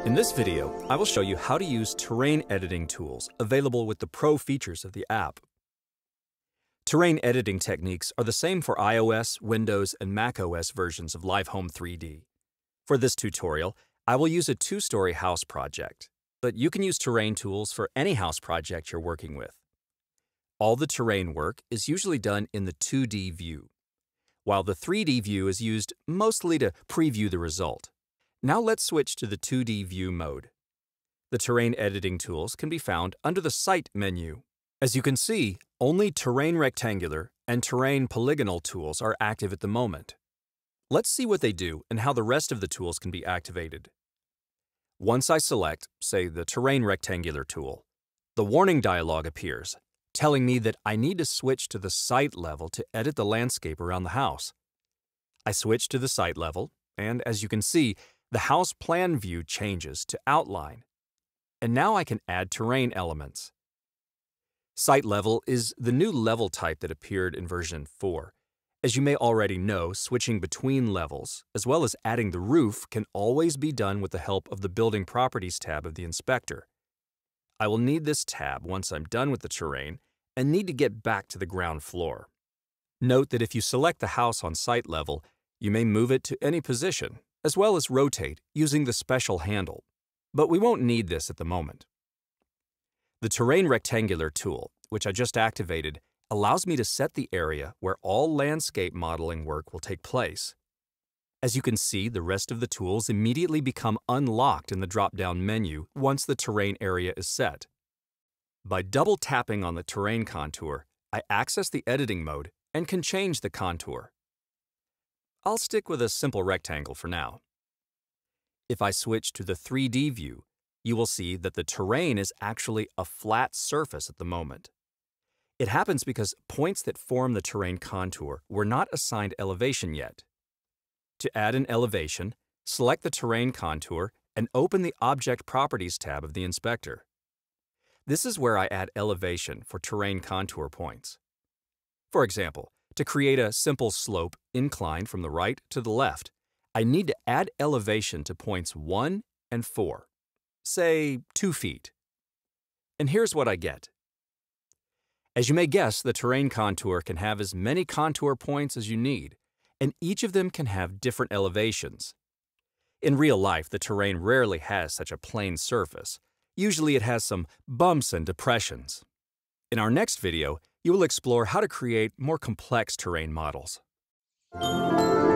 In this video, I will show you how to use terrain editing tools available with the Pro features of the app. Terrain editing techniques are the same for iOS, Windows, and macOS versions of Live Home 3D. For this tutorial, I will use a two-story house project, but you can use terrain tools for any house project you're working with. All the terrain work is usually done in the 2D view, while the 3D view is used mostly to preview the result. Now let's switch to the 2D view mode. The terrain editing tools can be found under the Site menu. As you can see, only Terrain Rectangular and Terrain Polygonal tools are active at the moment. Let's see what they do and how the rest of the tools can be activated. Once I select, say, the Terrain Rectangular tool, the warning dialog appears, telling me that I need to switch to the site level to edit the landscape around the house. I switch to the site level, and as you can see, the house plan view changes to outline, and now I can add terrain elements. Site level is the new level type that appeared in version 4. As you may already know, switching between levels, as well as adding the roof, can always be done with the help of the Building Properties tab of the inspector. I will need this tab once I'm done with the terrain and need to get back to the ground floor. Note that if you select the house on site level, you may move it to any position, as well as rotate using the special handle, but we won't need this at the moment. The Terrain Rectangular tool, which I just activated, allows me to set the area where all landscape modeling work will take place. As you can see, the rest of the tools immediately become unlocked in the drop-down menu once the terrain area is set. By double tapping on the terrain contour, I access the editing mode and can change the contour. I'll stick with a simple rectangle for now. If I switch to the 3D view, you will see that the terrain is actually a flat surface at the moment. It happens because points that form the terrain contour were not assigned elevation yet. To add an elevation, select the terrain contour and open the Object Properties tab of the inspector. This is where I add elevation for terrain contour points. For example, to create a simple slope inclined from the right to the left, I need to add elevation to points 1 and 4, say 2 feet. And here's what I get. As you may guess, the terrain contour can have as many contour points as you need, and each of them can have different elevations. In real life, the terrain rarely has such a plain surface. Usually it has some bumps and depressions. In our next video, you will explore how to create more complex terrain models.